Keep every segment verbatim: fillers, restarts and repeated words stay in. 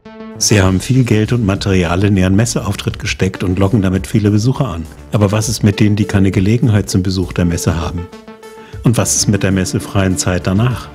Sie haben viel Geld und Material in Ihren Messeauftritt gesteckt und locken damit viele Besucher an. Aber was ist mit denen, die keine Gelegenheit zum Besuch der Messe haben? Und was ist mit der messefreien Zeit danach?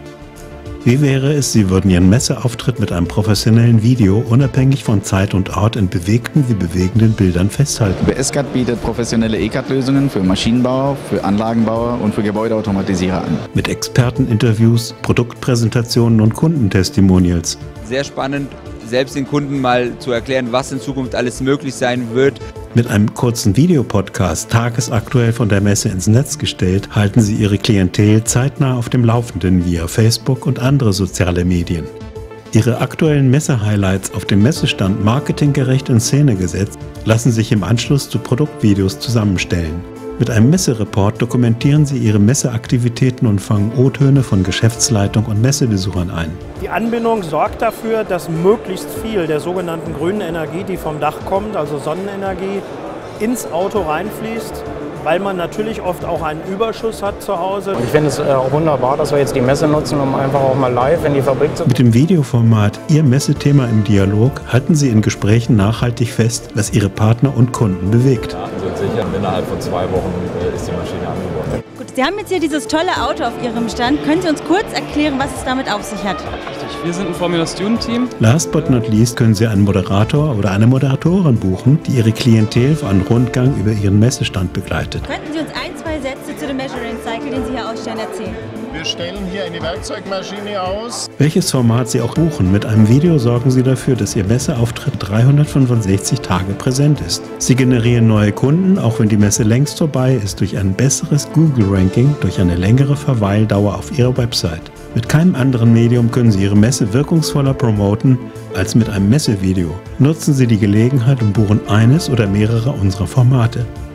Wie wäre es, Sie würden Ihren Messeauftritt mit einem professionellen Video unabhängig von Zeit und Ort in bewegten wie bewegenden Bildern festhalten? B S C A D bietet professionelle E C A D-Lösungen für Maschinenbauer, für Anlagenbauer und für Gebäudeautomatisierer an. Mit Experteninterviews, Produktpräsentationen und Kundentestimonials. Sehr spannend, selbst den Kunden mal zu erklären, was in Zukunft alles möglich sein wird. Mit einem kurzen Videopodcast, tagesaktuell von der Messe ins Netz gestellt, halten Sie Ihre Klientel zeitnah auf dem Laufenden via Facebook und andere soziale Medien. Ihre aktuellen Messe-Highlights auf dem Messestand marketinggerecht in Szene gesetzt, lassen sich im Anschluss zu Produktvideos zusammenstellen. Mit einem Messereport dokumentieren Sie Ihre Messeaktivitäten und fangen O-Töne von Geschäftsleitung und Messebesuchern ein. Die Anbindung sorgt dafür, dass möglichst viel der sogenannten grünen Energie, die vom Dach kommt, also Sonnenenergie, ins Auto reinfließt, weil man natürlich oft auch einen Überschuss hat zu Hause. Ich finde es äh, auch wunderbar, dass wir jetzt die Messe nutzen, um einfach auch mal live in die Fabrik zu... Mit dem Videoformat Ihr Messethema im Dialog halten Sie in Gesprächen nachhaltig fest, was Ihre Partner und Kunden bewegt. Ja, sind sicher, innerhalb von zwei Wochen äh, ist die Maschine angekommen. Gut, Sie haben jetzt hier dieses tolle Auto auf Ihrem Stand. Können Sie uns kurz erklären, was es damit auf sich hat? Wir sind ein Formula Student Team. Last but not least können Sie einen Moderator oder eine Moderatorin buchen, die Ihre Klientel für einen Rundgang über Ihren Messestand begleitet. Könnten Sie uns ein, zwei Sätze zu dem Measuring Cycle, den Sie hier ausstellen, erzählen? Wir stellen hier eine Werkzeugmaschine aus. Welches Format Sie auch buchen, mit einem Video sorgen Sie dafür, dass Ihr Messeauftritt dreihundertfünfundsechzig Tage präsent ist. Sie generieren neue Kunden, auch wenn die Messe längst vorbei ist, durch ein besseres Google-Ranking, durch eine längere Verweildauer auf Ihrer Website. Mit keinem anderen Medium können Sie Ihre Messe wirkungsvoller promoten als mit einem Messevideo. Nutzen Sie die Gelegenheit und buchen eines oder mehrere unserer Formate.